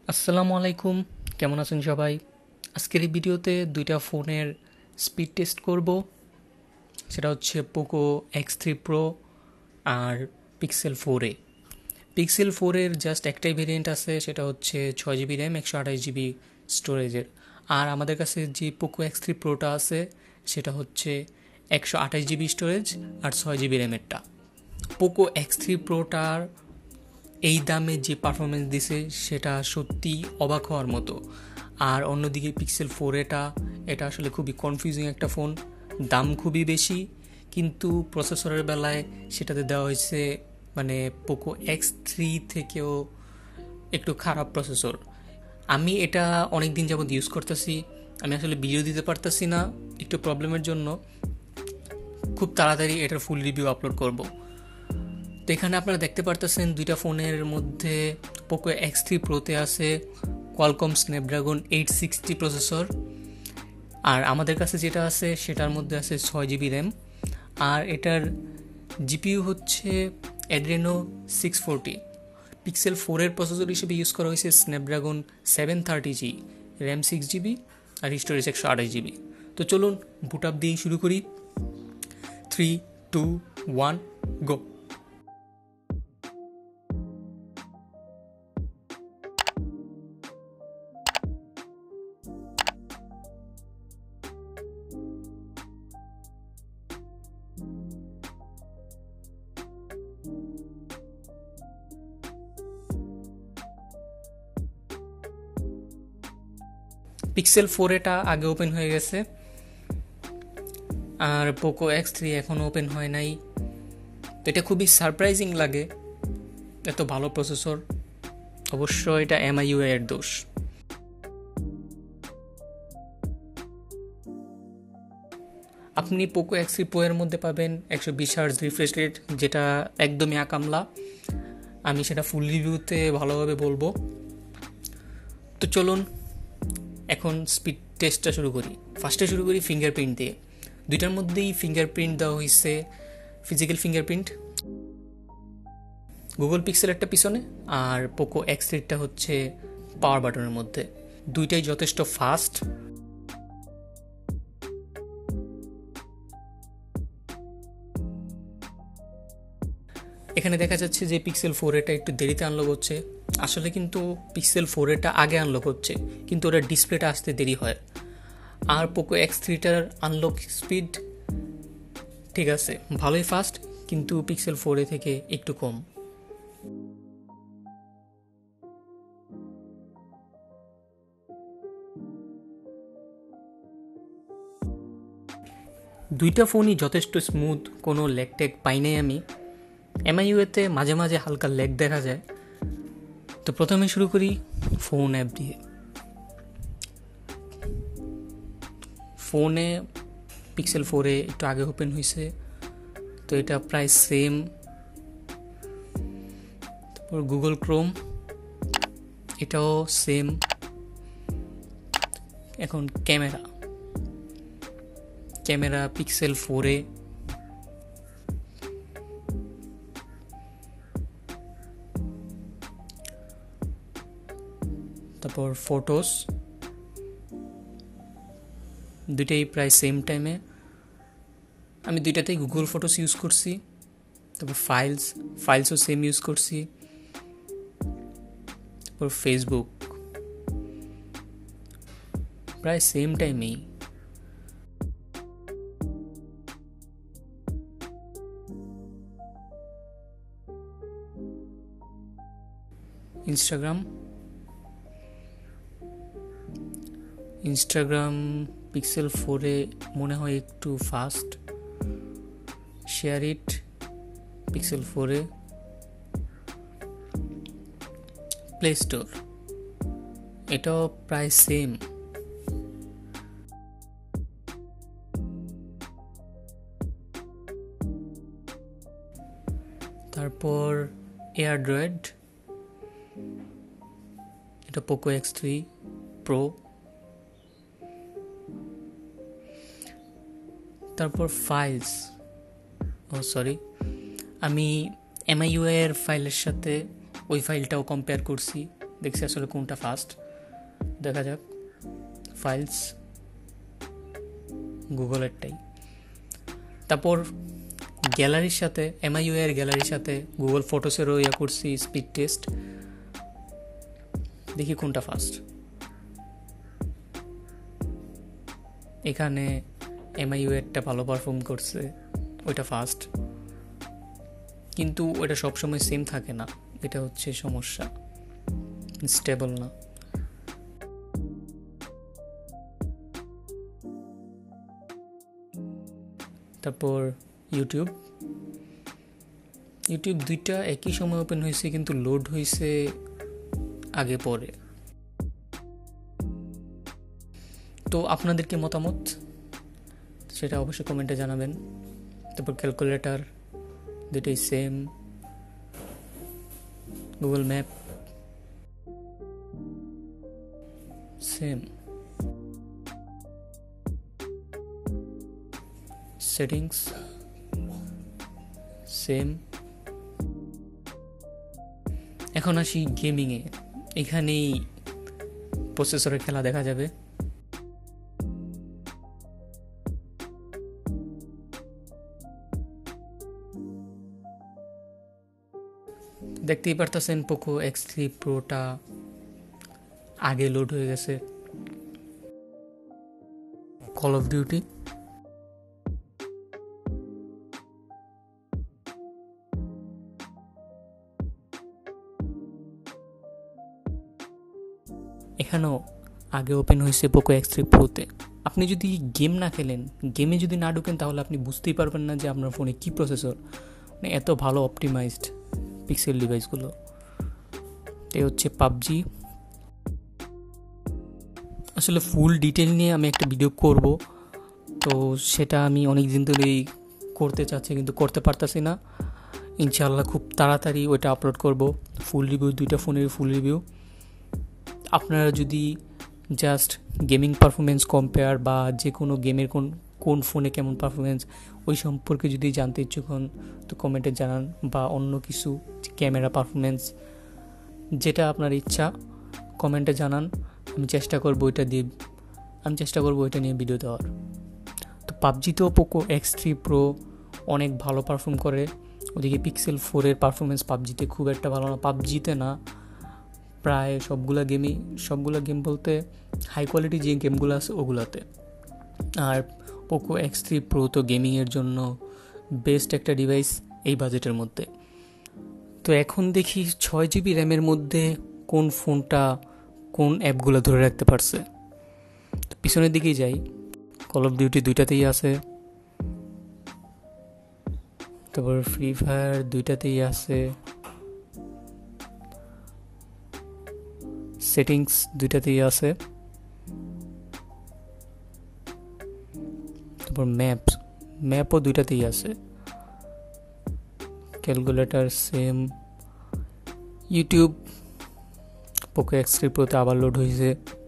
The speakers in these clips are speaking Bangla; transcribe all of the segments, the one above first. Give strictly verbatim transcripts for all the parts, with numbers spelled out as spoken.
আসসালামু আলাইকুম, কেমন আছেন সবাই? আজকের এই ভিডিওতে দুইটা ফোনের স্পিড টেস্ট করব। সেটা হচ্ছে পোকো এক্স থ্রি প্রো আর পিক্সেল ফোর এ। পিক্সেল ফোর এর জাস্ট একটাই ভেরিয়েন্ট আছে, সেটা হচ্ছে ছয় জিবি র্যাম একশো আঠাশ জিবি স্টোরেজের। আর আমাদের কাছে যে পোকো এক্স থ্রি প্রোটা আছে সেটা হচ্ছে একশো আঠাশ জিবি স্টোরেজ আর ছয় জিবি র্যামেরটা। পোকো এক্স থ্রি প্রোটার এই দামে যে পারফরমেন্স দিছে সেটা সত্যি অবাক হওয়ার মতো। আর অন্যদিকে পিক্সেল ফোর এটা এটা আসলে খুবই কনফিউজিং একটা ফোন। দাম খুবই বেশি, কিন্তু প্রসেসরের বেলায় সেটাতে দেওয়া হয়েছে মানে পোকো এক্স থ্রি থেকেও একটু খারাপ প্রসেসর। আমি এটা অনেক দিন যাবত ইউজ করতেছি, আমি আসলে ভিডিও দিতে পারতেছি না একটু প্রবলেমের জন্য। খুব তাড়াতাড়ি এটার ফুল রিভিউ আপলোড করব। তো এখানে আপনারা দেখতে পারতেছেন দুইটা ফোনের মধ্যে পোকো এক্স থ্রি প্রোতে আছে Qualcomm Snapdragon eight sixty processor, আর আমাদের কাছে যেটা আছে সেটার মধ্যে আছে ছয় জিবি র্যাম। আর এটার জিপিইউ হচ্ছে অ্যাড্রেনো সিক্স ফোরটি। পিক্সেল ফোরের প্রসেসর হিসেবে ইউজ করা হয়েছে Snapdragon seven thirty G, RAM six GB আর স্টোরেজ একশো আঠাশ জিবি। তো চলুন বুট আপ দিয়ে শুরু করি। Three two one go. Pixel four এটা আগে ওপেন হয়ে গেছে, আর পোকো এক্স থ্রি এখনও ওপেন হয় নাই। তো এটা খুবই সারপ্রাইজিং লাগে, এত ভালো প্রসেসর। অবশ্য এটা এমআইইউ এর দোষ। আপনি পোকো এক্স থ্রি প্রো এর মধ্যে পাবেন একশো বিশ হার্জ রিফ্রেশ রেট, যেটা একদমই আকামলা। আমি সেটা ফুল রিভিউতে ভালোভাবে বলবো। তো চলুন এখন স্পিড টেস্টটা শুরু করি। ফার্স্টে শুরু করি ফিঙ্গারপ্রিন্ট দিয়ে। দুইটার মধ্যেই ফিঙ্গারপ্রিন্ট দেওয়া হয়েছে ফিজিক্যাল ফিঙ্গারপ্রিন্ট। গুগল পিক্সেলেরটা পিছনে আর পোকো এক্স থ্রিটা হচ্ছে পাওয়ার বাটনের মধ্যে। দুইটাই যথেষ্ট ফাস্ট। এখানে দেখা যাচ্ছে যে পিক্সেল ফোর এটা একটু দেরিতে আনলক হচ্ছে। আসলে কিন্তু পিক্সেল ফোর এটা আগে আনলক হচ্ছে, কিন্তু ওটা ডিসপ্লেটা আসতে দেরি হয়। আর পোকো এক্স থ্রিটার আনলক স্পিড ঠিক আছে, ভালোই ফাস্ট, কিন্তু পিক্সেল ফোর এ থেকে একটু কম। দুইটা ফোনই যথেষ্ট স্মুথ, কোনো ল্যাগ ট্যাগ পাই নাই আমি। এমআইইউতে মাঝে মাঝে হালকা ল্যাগ দেখা যায়। তো প্রথমে শুরু করি ফোন অ্যাপ দিয়ে। ফোনে পিক্সেল ফোরে একটু আগে ওপেন হয়েছে, তো এটা প্রায় সেম। তারপর গুগল ক্রোম, এটাও সেম। এখন ক্যামেরা ক্যামেরা পিক্সেল ফোরে তারপর ফটোস, দুইটাই প্রায় সেম টাইমে। আমি দুইটাতেই গুগল ফটোস ইউজ করছি। তারপর ফাইলস ফাইলসও সেম ইউজ করছি। তারপর ফেসবুক প্রায় সেম টাইমেই। ইনস্টাগ্রাম ইনস্টাগ্রাম পিক্সেল ফোরে মনে হয় একটু ফাস্ট। শেয়ার ইট পিক্সেল ফোরে। প্লে স্টোর এটাও প্রায় সেম। তারপর এয়ারড্রয়েড, এটা পোকো এক্স থ্রি প্রো। তারপর ফাইলস, ও সরি আমি এমআইইউ এর ফাইলের সাথে ওই ফাইলটাও কম্পেয়ার করছি, দেখছি আসলে কোনটা ফাস্ট। দেখা যাক। ফাইলস গুগলেরটাই। তারপর গ্যালারির সাথে এমআইইউ এর গ্যালারির সাথে গুগল ফটোসেরও ইয়ে করছি স্পিড টেস্ট, দেখি কোনটা ফাস্ট। এখানে এমআইইউ এরটা ভালো পারফর্ম করছে, ওইটা ফাস্ট, কিন্তু ওইটা সবসময় সেম থাকে না, এটা হচ্ছে সমস্যা, স্টেবল না। তারপর ইউটিউব ইউটিউব দুইটা একই সময় ওপেন হয়েছে, কিন্তু লোড হয়েছে আগে পরে। তো আপনাদের কি মতামত সেটা অবশ্যই কমেন্টে জানাবেন। তারপর ক্যালকুলেটর দুইটাই same, Google map same, settings same. এখন আসি গেমিংয়ে, এখানেই প্রসেসরের খেলা দেখা যাবে। দেখতেই পারতেছেন পোকো এক্স থ্রি প্রোটা আগে লোড হয়ে গেছে। কল অফ ডিউটি এখানেও আগে ওপেন হয়েছে পোকো এক্স থ্রি প্রোতে। আপনি যদি গেম না খেলেন, গেমে যদি না ঢুকেন, তাহলে আপনি বুঝতেই পারবেন না যে আপনার ফোনে কী প্রসেসর, মানে এত ভালো অপটিমাইজড পিক্সেল ডিভাইসগুলো। এই হচ্ছে পাবজি। আসলে ফুল ডিটেল নিয়ে আমি একটা ভিডিও করব, তো সেটা আমি অনেক দিন ধরেই করতে চাচ্ছি, কিন্তু করতে পারতাছি না। ইনশাআল্লাহ খুব তাড়াতাড়ি ওইটা আপলোড করব, ফুল রিভিউ, দুইটা ফোনের ফুল রিভিউ। আপনারা যদি জাস্ট গেমিং পারফরমেন্স কম্পেয়ার বা যে কোনো গেমের কোন কোন ফোনে কেমন পারফরমেন্স ওই সম্পর্কে যদি জানতে ইচ্ছুক হন, তো কমেন্টে জানান, বা অন্য কিছু ক্যামেরা পারফরমেন্স, যেটা আপনার ইচ্ছা কমেন্টে জানান। আমি চেষ্টা করবো ওইটা দিয়ে আমি চেষ্টা করবো ওইটা নিয়ে ভিডিও দেওয়ার। তো পাবজিতেও পোকো এক্স থ্রি প্রো অনেক ভালো পারফর্ম করে। ওদিকে পিক্সেল ফোরের পারফরমেন্স পাবজিতে খুব একটা ভালো না, পাবজিতে না প্রায় সবগুলা গেমই, সবগুলো গেম বলতে হাই কোয়ালিটি যে গেমগুলো আছে ওগুলাতে। আর পোকো এক্স থ্রি প্রো তো গেমিংয়ের জন্য বেস্ট একটা ডিভাইস এই বাজেটের মধ্যে। তো এখন দেখি ছয় জিবি র্যামের মধ্যে কোন ফোনটা কোন অ্যাপগুলো ধরে রাখতে পারছে। তো পিছনের দিকেই যাই, কল অফ ডিউটি দুইটাতেই আছে, তারপর ফ্রি ফায়ার দুইটাতেই আছে, সেটিংস দুইটাতেই আছে, তারপর ম্যাপস ম্যাপও দুইটাতেই আছে, calculator same. YouTube Poco X three প্রোতে আবার লোড হয়েছে।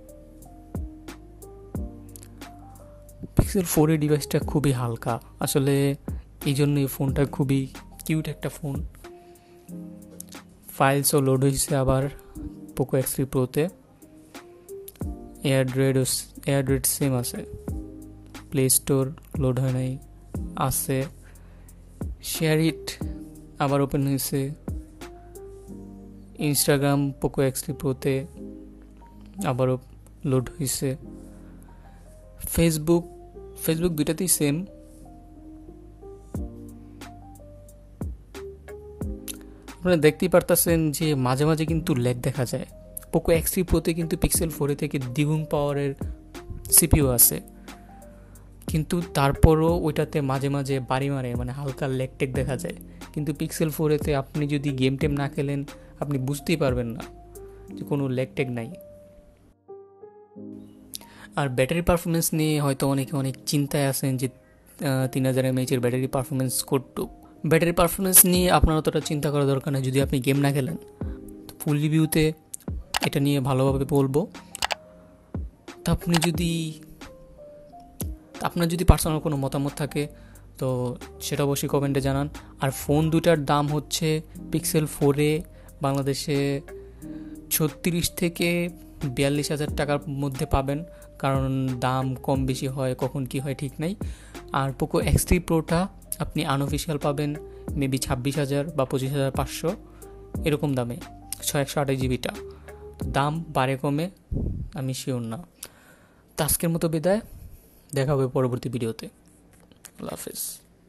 পিক্সেল ফোর এর ডিভাইসটা খুবই হালকা, আসলে এই জন্য এই ফোনটা খুবই কিউট একটা ফোন। ফাইলসও লোড হয়েছে আবার পোকো এক্স থ্রি প্রোতে। এয়ারড্রয়েড এয়ারড্রয়েড সেম আছে, প্লে স্টোর লোড হয় নাই, আছে। শেয়ার ইট আবার ওপেন হয়েছে। ইনস্টাগ্রাম পোকো এক্স থ্রি প্রোতে আবারও লোড হয়েছে। ফেসবুক ফেসবুক দুইটাতেই সেম। আপনারা দেখতেই পারতেছেন যে মাঝে মাঝে কিন্তু ল্যাগ দেখা যায়। পোকো এক্স থ্রি প্রোতে কিন্তু পিক্সেল ফোরে থেকে দ্বিগুণ পাওয়ারের সিপিইউ আছে, কিন্তু তারপরও ওইটাতে মাঝে মাঝে বাড়ি মারে, মানে হালকা ল্যাগ টেক দেখা যায়। কিন্তু পিক্সেল ফোরেতে আপনি যদি গেম টেম না খেলেন, আপনি বুঝতেই পারবেন না যে কোনো ল্যাগ টেক নাই। আর ব্যাটারি পারফরমেন্স নিয়ে হয়তো অনেকে অনেক চিন্তায় আছেন যে তিন হাজার এমএইচের ব্যাটারি পারফরমেন্স কতটুকু। ব্যাটারি পারফরমেন্স নিয়ে আপনার অতটা চিন্তা করার দরকার নেই যদি আপনি গেম না খেলেন। ফুল রিভিউতে এটা নিয়ে ভালোভাবে বলবো। তো আপনি যদি আপনার যদি পার্সোনাল কোনো মতামত থাকে তো সেটা অবশ্যই কমেন্টে জানান। আর ফোন দুটার দাম হচ্ছে পিক্সেল ফোরে বাংলাদেশে ছত্রিশ থেকে বিয়াল্লিশ হাজার টাকার মধ্যে পাবেন, কারণ দাম কম বেশি হয়, কখন কি হয় ঠিক নাই। আর পোকো এক্স থ্রি প্রোটা আপনি আনঅফিসিয়াল পাবেন মেবি ছাব্বিশ হাজার বা পঁচিশ হাজার পাঁচশো এরকম দামে, ছয় একশো আঠাশ জিবিটা। দাম বাড়ে কমে আমি শিওর না। তো আজকের মতো বিদায়, দেখা হবে পরবর্তী ভিডিওতে। আল্লাহ হাফেজ।